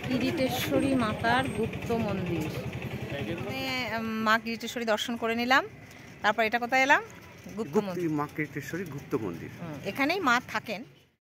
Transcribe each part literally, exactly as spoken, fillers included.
কিরিটেশ্বরী মাতার গুপ্ত মন্দির। মা কিরিটেশ্বরী দর্শন করে নিলাম, তারপর এটা কোথায় এলাম? গুপ্ত মন্দির, মা কিরিটেশ্বরী গুপ্ত মন্দির। এখানেই মা থাকেন।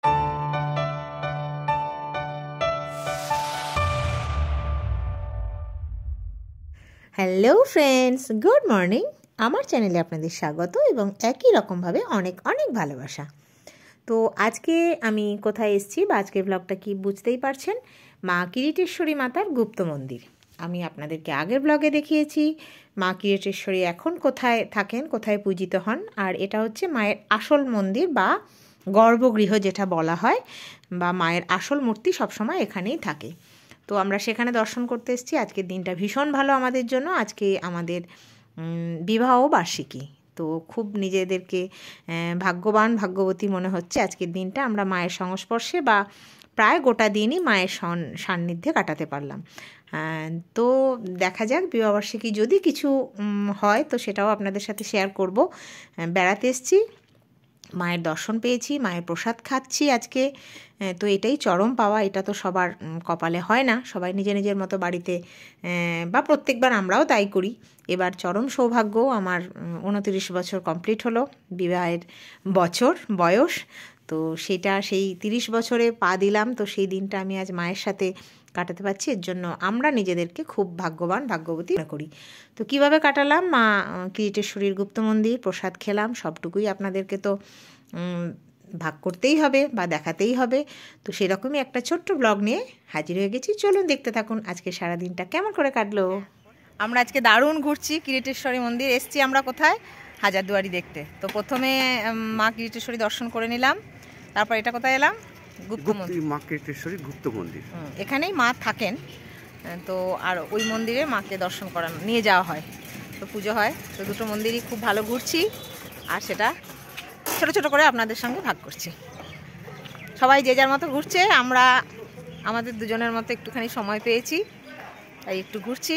Hello friends, good morning. আমার চ্যানেলে আপনাদের স্বাগত এবং একই রকমভাবে অনেক অনেক ভালোবাসা। তো আজকে আমি কোথায় এসেছি বা আজকের ব্লগটা কি বুঝতেই পারছেন, মা কিরিটেশ্বরী মাতার গুপ্ত মন্দির। আমি আপনাদেরকে আগের ব্লগে দেখিয়েছি মা কিরিটেশ্বরী এখন কোথায় থাকেন, কোথায় পূজিত হন, আর এটা হচ্ছে মায়ের আসল মন্দির বা গর্ভগৃহ যেটা বলা হয়, বা মায়ের আসল মূর্তি সবসময় এখানেই থাকে। তো আমরা সেখানে দর্শন করতে এসেছি। আজকের দিনটা ভীষণ ভালো আমাদের জন্য। আজকে আমাদের বিবাহ বার্ষিকী, তো খুব নিজেদেরকে ভাগ্যবান ভাগ্যবতী মনে হচ্ছে। আজকের দিনটা আমরা মায়ের সংস্পর্শে বা প্রায় গোটা দিনই মায়ের সান্নিধ্যে কাটাতে পারলাম। তো দেখা যাক বিবাহবার্ষিকী যদি কিছু হয় তো সেটাও আপনাদের সাথে শেয়ার করব। বেড়াতে এসেছি, মায়ের দর্শন পেয়েছি, মায়ের প্রসাদ খাচ্ছি আজকে। তো এটাই চরম পাওয়া, এটা তো সবার কপালে হয় না। সবাই নিজের নিজের মতো বাড়িতে, বা প্রত্যেকবার আমরাও তাই করি। এবার চরম সৌভাগ্য, আমার উনত্রিশ বছর কমপ্লিট হলো, বিবাহের বছর বয়স। তো সেটা সেই তিরিশ বছরে পা দিলাম, তো সেই দিনটা আমি আজ মায়ের সাথে কাটাতে পারছি। এর জন্য আমরা নিজেদেরকে খুব ভাগ্যবান ভাগ্যবতী করি। তো কিভাবে কাটালাম, মা কিরিটেশ্বরীর গুপ্ত মন্দির, প্রসাদ খেলাম, সবটুকুই আপনাদেরকে তো ভাগ করতেই হবে বা দেখাতেই হবে। তো সেরকমই একটা ছোট্ট ব্লগ নিয়ে হাজির হয়ে গেছি। চলুন দেখতে থাকুন আজকে সারাদিনটা কেমন করে কাটলো। আমরা আজকে দারুণ ঘুরছি কিরিটেশ্বরী মন্দির। এসছি আমরা কোথায়? হাজারদুয়ারি দেখতে। তো প্রথমে মা কিরিটেশ্বরী দর্শন করে নিলাম, তারপর এটা কোথায় এলাম? গুপ্ত মন্দির, মা কিরিটেশ্বরী গুপ্ত মন্দির। এখানেই মা থাকেন। তো আর ওই মন্দিরে মাকে দর্শন করানো নিয়ে যাওয়া হয়, তো পুজো হয়। তো দুটো মন্দিরই খুব ভালো ঘুরছি, আর সেটা ছোট ছোট করে আপনাদের সঙ্গে ভাগ করছি। সবাই যে যার মতো ঘুরছে, আমরা আমাদের দুজনের মতো একটুখানি সময় পেয়েছি তাই একটু ঘুরছি।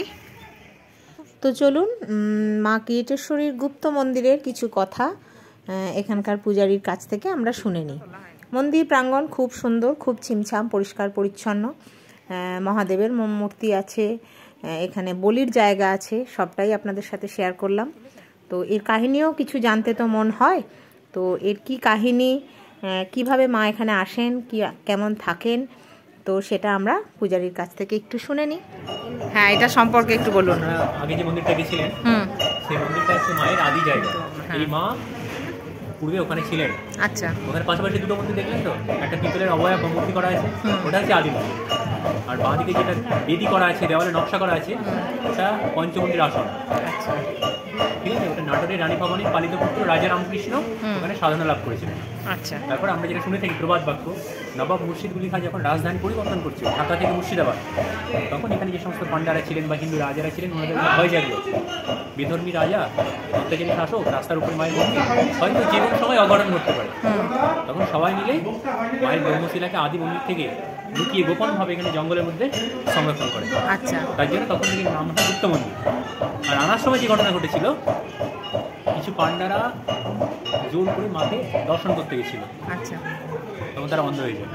তো চলুন মা কিরিটেশ্বরীর গুপ্ত মন্দিরের কিছু কথা এখানকার পূজারীর কাছ থেকে আমরা শুনে নিই। মন্দির প্রাঙ্গণ খুব সুন্দর, খুব ছিমছাম, পরিষ্কার পরিচ্ছন্ন। মহাদেবের মূর্তি আছে, এখানে বলির জায়গা আছে, সবটাই আপনাদের সাথে শেয়ার করলাম। তো এর কাহিনীও কিছু জানতে তো মন হয়। তো এর কি কাহিনী, কিভাবে মা এখানে আসেন, কি কেমন থাকেন, তো সেটা আমরা পূজারীর কাছ থেকে একটু শুনে নিই। হ্যাঁ, এটা সম্পর্কে একটু বলুন। আগে যে মন্দিরটা গেছিলেন, হুম, সেই মন্দিরটা হচ্ছে মায়ের আদি জায়গা। এই মা পূর্বে ওখানে ছিলেন। আচ্ছা, ওখানে পাশাপাশি দুটো মন্দির দেখলেন তো, একটা পিতলের অবয়ব মূর্তি করা আছে, ওটা হচ্ছে আদি মন্দির। আর বাঁ দিকে যেটা বেদি করা আছে, দেওয়ালে নকশা করা আছে, ওটা পঞ্চমন্দির আসন। আচ্ছা, ঠিক আছে। ওটা নাটোরের রানী ভবানীর পালিত পুত্র রাজা রামকৃষ্ণ ওখানে সাধনা লাভ করেছিলেন। আচ্ছা, তারপর আমরা যেটা শুনে থাকি প্রবাদ বাক্য, নবাব মুর্শিদকুলি খান যখন রাজধানী পরিবর্তন করছে ঢাকা থেকে মুর্শিদাবাদ, তখন এখানে যে সমস্ত পান্ডারা ছিলেন বা হিন্দু রাজারা ছিলেন, ওনাদের ভয় জাগলো, বিধর্মী রাজা, অত্যাচারী শাসক, রাস্তার উপরে মায়ের মন্দির, হয়তো যে কোনো সময় অঘটন ঘটতে পারে। তখন সবাই মিলে মায়ের ব্রহ্মশিলাকে আদি মন্দির থেকে লুকিয়ে গোপনভাবে এখানে জঙ্গলের মধ্যে সংরক্ষণ করে। আচ্ছা, তার জন্য তখন থেকে নাম হয় গুপ্ত মন্দির। আর আনার সময় যে ঘটনা ঘটেছিল, কিছু পান্ডারা জোর করে মাকে দর্শন করতে গেছিল। আচ্ছা, তখন তারা অন্ধ হয়ে যায়।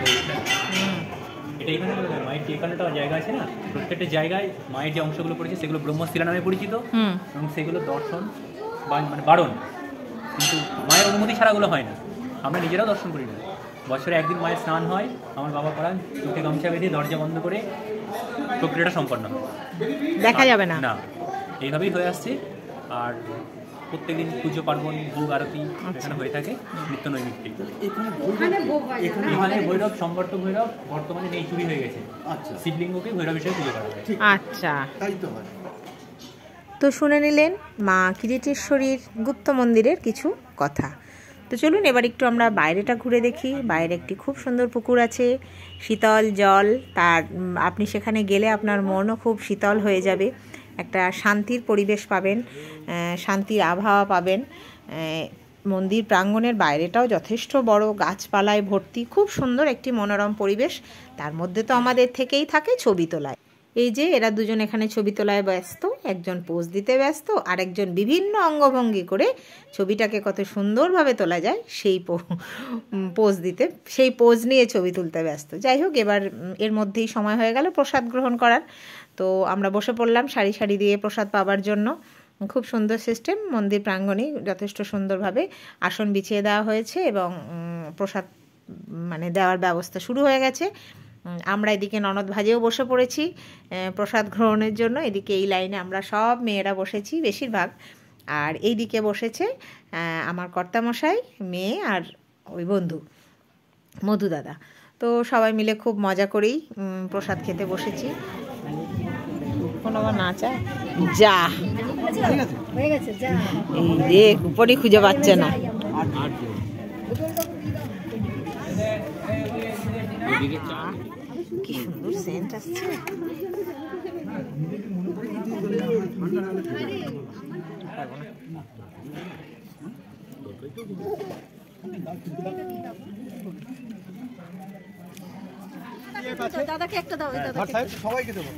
এটা এখানে মায়ের যে এখানেটা জায়গা আছে না, প্রত্যেকটা জায়গায় মায়ের যে অংশগুলো পড়েছে সেগুলো ব্রহ্মশিলা নামে পরিচিত, এবং সেগুলো দর্শন বা মানে বারণ, কিন্তু মায়ের অনুমতি ছাড়াগুলো হয় না। আমরা নিজেরাও দর্শন করি না। বছরে একদিন মায়ের স্নান হয়, আমার বাবা করান, চোখে গামছা বেঁধে দরজা বন্ধ করে প্রক্রিয়াটা সম্পন্ন হয়, দেখা যাবে না না এইভাবেই হয়ে আসছে। আর প্রত্যেকদিন পুজো পার্বণ, ভোগ আরতি এখানে হয়ে থাকে নিত্য নৈমিত্তিক। এখানে ভৈরব, সম্বর্ত ভৈরব বর্তমানে নেই, চুরি হয়ে গেছে। আচ্ছা, শিবলিঙ্গকে ভৈরব হিসেবে পুজো করা হয়। আচ্ছা, তাই তো হয়। তো শুনে নিলেন মা কিরিটেশ্বরীর গুপ্ত মন্দিরের কিছু কথা। তো চলুন এবার একটু আমরা বাইরেটা ঘুরে দেখি। বাইরে একটি খুব সুন্দর পুকুর আছে, শীতল জল, তার আপনি সেখানে গেলে আপনার মনও খুব শীতল হয়ে যাবে, একটা শান্তির পরিবেশ পাবেন, শান্তির আবহাওয়া পাবেন। মন্দির প্রাঙ্গণের বাইরেটাও যথেষ্ট বড়, গাছপালায় ভর্তি, খুব সুন্দর একটি মনোরম পরিবেশ। তার মধ্যে তো আমাদের থেকেই থাকে ছবি তোলায়। এই যে এরা দুজন এখানে ছবি তোলায় ব্যস্ত, একজন পোজ দিতে ব্যস্ত, আর একজন বিভিন্ন অঙ্গভঙ্গি করে ছবিটাকে কত সুন্দরভাবে তোলা যায় সেই পোজ দিতে, সেই পোজ নিয়ে ছবি তুলতে ব্যস্ত। যাই হোক, এবার এর মধ্যেই সময় হয়ে গেল প্রসাদ গ্রহণ করার। তো আমরা বসে পড়লাম সারি সারি দিয়ে প্রসাদ পাওয়ার জন্য। খুব সুন্দর সিস্টেম, মন্দির প্রাঙ্গণেই যথেষ্ট সুন্দরভাবে আসন বিছিয়ে দেওয়া হয়েছে এবং প্রসাদ মানে দেওয়ার ব্যবস্থা শুরু হয়ে গেছে। আমরা এদিকে ননদ ভাজেও বসে পড়েছি প্রসাদ গ্রহণের জন্য। এদিকে এই লাইনে আমরা সব মেয়েরা বসেছি বেশিরভাগ, আর এই দিকে বসেছে আমার কর্তামশাই, মেয়ে আর ওই বন্ধু মধু দাদা। তো সবাই মিলে খুব মজা করেই প্রসাদ খেতে বসেছি। কোনো আবার না চায় যা এই রে কুপনই খুঁজে পাচ্ছে না। কি সুন্দর সেন্ট আসছে। দাদাকে একটা দাও, সবাইকে দেবো।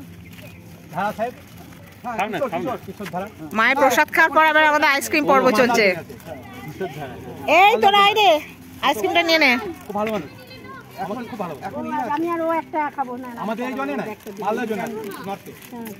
মায়ের প্রসাদ খাওয়ার পর আবার আমাদের আইসক্রিম পর্ব চলছে। এই তো নাই রে, আইসক্রিমটা নিয়ে নে। খুব ভালো মানুষ, এখন খুব ভালো। এখন আমি আর ও একটা খাবো না, আমাদের এই জন্য না, ভালো জন্য নর্থে।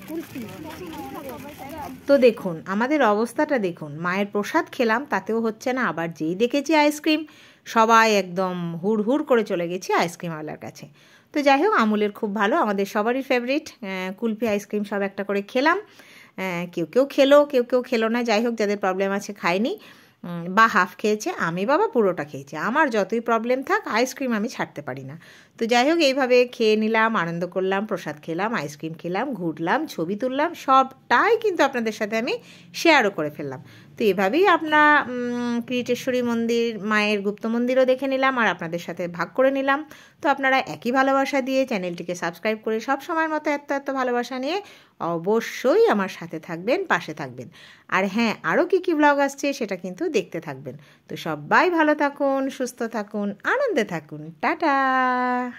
তো দেখুন আমাদের অবস্থাটা দেখুন, মায়ের প্রসাদ খেলাম তাতেও হচ্ছে না, আবার যেই দেখেছি আইসক্রিম সবাই একদম হুড় হুড় করে চলে গেছি আইসক্রিমওয়ালার কাছে। তো যাই হোক, আমুলের খুব ভালো, আমাদের সবারই ফেভারিট কুলফি আইসক্রিম সব একটা করে খেলাম। কেউ কেউ খেলো, কেউ কেউ খেলো না। যাই হোক, যাদের প্রবলেম আছে খায়নি বা হাফ খেয়েছে, আমি বাবা পুরোটা খেয়েছি। আমার যতই প্রবলেম থাক আইসক্রিম আমি ছাড়তে পারি না। তো যাই হোক, এইভাবে খেয়ে নিলাম, আনন্দ করলাম, প্রসাদ খেলাম, আইসক্রিম খেলাম, ঘুরলাম, ছবি তুললাম, সবটাই কিন্তু আপনাদের সাথে আমি শেয়ারও করে ফেললাম। তো এভাবেই আপনার কিরিটেশ্বরী মন্দির, মায়ের গুপ্ত মন্দিরও দেখে নিলাম আর আপনাদের সাথে ভাগ করে নিলাম। তো আপনারা একই ভালোবাসা দিয়ে চ্যানেলটিকে সাবস্ক্রাইব করে সব সময়ের মতো এত এত ভালোবাসা নিয়ে অবশ্যই আমার সাথে থাকবেন, পাশে থাকবেন। আর হ্যাঁ, আরও কী কী ব্লগ আসছে সেটা কিন্তু দেখতে থাকবেন। তো সবাই ভালো থাকুন, সুস্থ থাকুন, আনন্দে থাকুন। টাটা।